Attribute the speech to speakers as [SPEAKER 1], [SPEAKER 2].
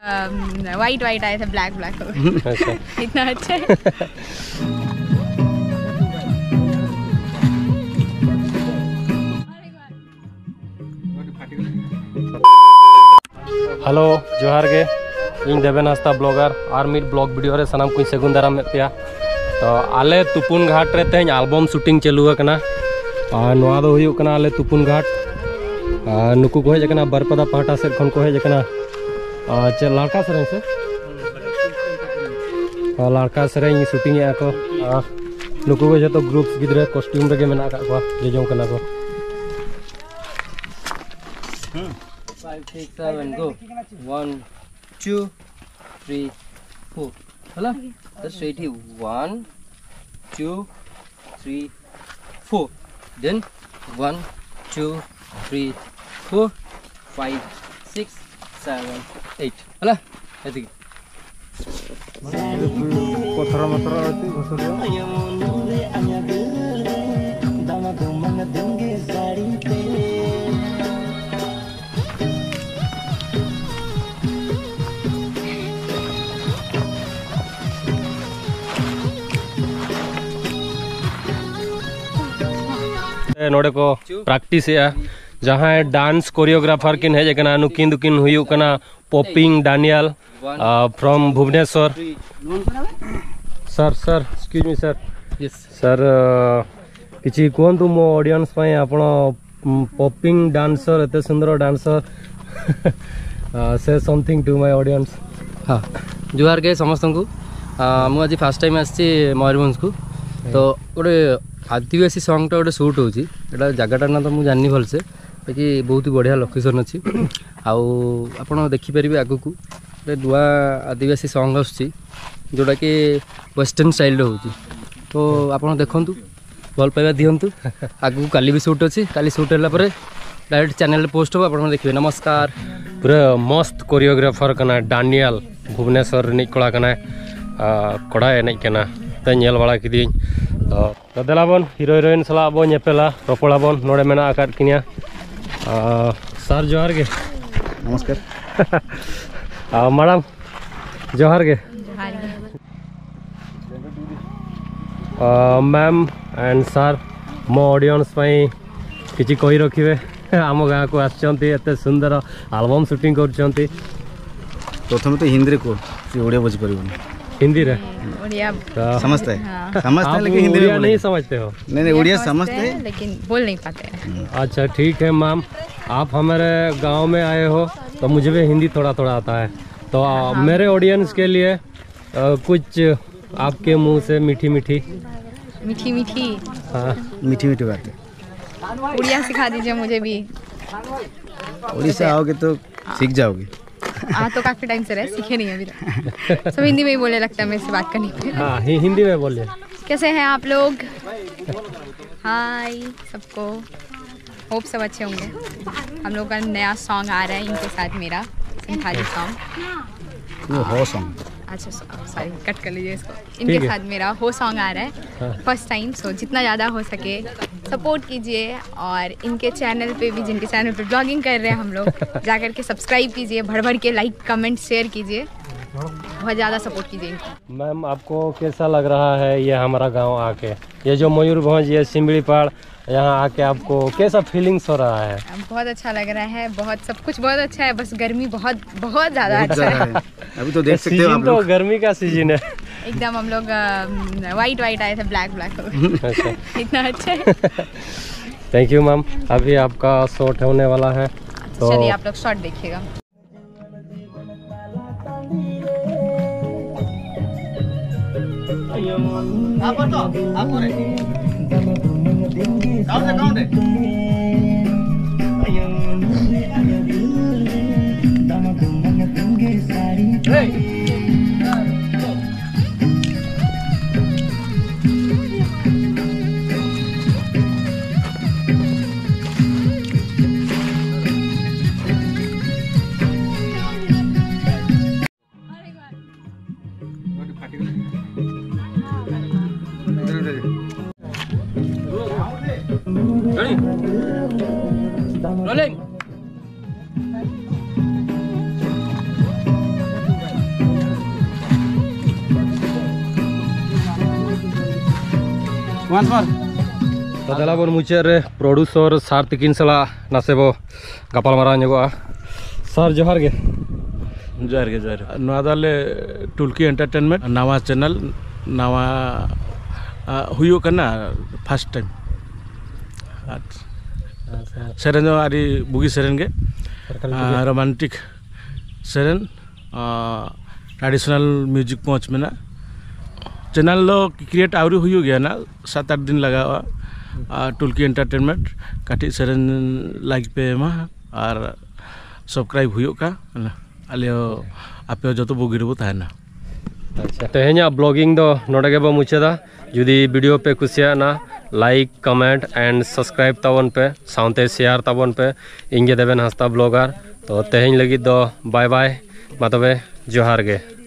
[SPEAKER 1] White white आए थे, black black हो गए। इतना अच्छा है।
[SPEAKER 2] हेलो जोहार गे इन देवेन हांसदा ब्लॉगर और मिड ब्लॉग वीडियो रे सनाम कुछ सेगुन दाराम में पे तो आले तुपुन घाट रे तेज एल्बम शूटिंग चालू कना नोआ दो हुयुक कना आले तुपुन घाट नुकु को हेज कना बरपदा पाहटा सेद खन को हेज कना चे लड़का सेरें से लड़का सेरें शूटिंग या को नुकु को जो ग्रुप्स गिद्रे कॉस्ट्यूम रे मेना का को जेजों कना को 5 6 7 go 1 2 3 4 hala just straight here 1 2 3 4 then 1 2 3 4 5 6 7 8 hala etik kothara matra ati ghosoriya dama dum denge sari pe नोड़े को प्रैक्टिस है जहाँ डांस कोरियोग्राफर किन है जगना नुकिन दुकिन हुई कना पॉपिंग Daniel from Bhubaneswar sir sir excuse me sir yes sir किछि कोंतु मो ऑडियंस पय आपण पॉपिंग डांसर एते सुंदर डांसर से समथिंग टू माय ऑडियंस हां जुआर के समस्त को मु आज फर्स्ट टाइम आछि मयूरभंज को तो गोटे आदिवासी सॉन्ग टा गोटे शूट होची एटा जगटा ना तो मु जाननी भल से बाकी बहुत बढ़िया लोकेशन अच्छी आउ आपण देखि परिबे आगु को नुआ आदिवासी सॉन्ग आछि जोटा कि वेस्टर्न स्टाइल रे होची तो आपण देखंतु भल पाइबा दियंतु आगु काली भी शूट अछि काली शूट होला परे डायरेक्ट चैनल पोस्ट हो आपण देखिबे नमस्कार पूरा मस्त कोरियोग्राफर कना डैनियल भुवनेश्वर निकला कना कड़ा एनै कना त नेल वाला किदी तो देलाबन हीरो हीरोइन सला बो नेपेला रोपड़ाबन नोड़े मेना आकार किनिया सर जोहार गे नमस्कार मैडम जोहार गे मैम एंड सर मो ऑडियंस पई किछि कहि रखिबे आम गाँ को आछंती एते सुंदर एल्बम शूटिंग करछंती
[SPEAKER 3] प्रथम तो हिंदी को ओडिया बुझ परिबन
[SPEAKER 2] हिंदी रे
[SPEAKER 1] उड़िया
[SPEAKER 3] समझते हैं समझते हैं लेकिन हिंदी में
[SPEAKER 2] नहीं समझते हो
[SPEAKER 3] नहीं उड़िया समझते हैं
[SPEAKER 1] लेकिन बोल नहीं पाते हैं।
[SPEAKER 2] अच्छा ठीक है मैम आप हमारे गांव में आए हो तो मुझे भी हिंदी थोड़ा थोड़ा आता है तो मेरे ऑडियंस के लिए कुछ आपके मुंह से मीठी मीठी
[SPEAKER 1] मीठी मीठी
[SPEAKER 3] हाँ मीठी मीठी बातें
[SPEAKER 1] उड़िया सिखा दीजिए मुझे भी।
[SPEAKER 3] उड़ीसा आओगे तो सीख जाओगे।
[SPEAKER 1] तो काफी टाइम से रहे सीखे नहीं अभी तक सब हिंदी में ही बोलने लगता है मेरे से बात करने पे।
[SPEAKER 2] हाँ हिंदी में बोलिए।
[SPEAKER 1] कैसे हैं आप लोग? हाय सबको, होप सब अच्छे होंगे। हम लोग का नया सॉन्ग आ रहा है इनके साथ मेरा सिंथाली सॉन्ग
[SPEAKER 3] हो सॉन्ग
[SPEAKER 1] अच्छा सॉरी कट कर लीजिए इसको। इनके साथ मेरा हो सॉन्ग आ रहा है फर्स्ट टाइम सो जितना ज़्यादा हो सके सपोर्ट कीजिए और इनके चैनल पे भी जिनके चैनल पे ब्लॉगिंग कर रहे हैं हम लोग जा कर के सब्सक्राइब कीजिए भर भर के लाइक कमेंट शेयर कीजिए बहुत ज़्यादा सपोर्ट कीजिए इनको।
[SPEAKER 2] मैम आपको कैसा लग रहा है ये हमारा गांव आके ये जो मयूरभंज ये सिमड़ीपाड़ यहाँ आके आपको कैसा फीलिंग्स हो रहा है?
[SPEAKER 1] बहुत अच्छा लग रहा है बहुत सब कुछ बहुत अच्छा है बस गर्मी बहुत बहुत ज़्यादा अच्छा है।
[SPEAKER 3] अभी तो देख सकते हो आप
[SPEAKER 2] लोग गर्मी का सीजन है
[SPEAKER 1] एकदम हम लोग वाइट वाइट आए थे ब्लैक ब्लैक हो गए। इतना अच्छा है।
[SPEAKER 2] थैंक यू मैम अभी आपका शॉट होने वाला है तो
[SPEAKER 1] चलिए आप लोग शॉट देखिएगा।
[SPEAKER 2] Rolling. तो दला बन मुचाद रे प्रोड्यूसर सार तकिन सला नासे बो गपाल मारा ᱧᱚᱜᱚᱜᱼᱟ सर जोहार गे
[SPEAKER 4] नादाले टुल्की एंटरटेनमेंट नवा चैनल नवा हुयो करना फर्स्ट टाइम सेरेन आरी बुगी सेरेन गे रोमांटिक सेरेन ट्रेडिशनल म्यूजिक पहुँच में ना चैनल लो क्रिएट आवरी हुयो गया ना 7-8 दिन लगा टुल्की एंटरटेनमेंट काटी सेरेन लाइक पे मा और सब्सक्राइब हुयो का अले आपे जो तो बुगी रबो ताना
[SPEAKER 2] अच्छा तेहेኛ ब्लॉगिंग दो नोडे गे बो मुचादा जुदी वीडियो पे कुसिया ना लाइक कमेंट एंड सब्सक्राइब ताबन पे साउंते शेयर ताबन पे इंगे देबेन हस्ता ब्लॉगर तो तेहेñ लगी दो बाय बाय मा तबे जोहार गे।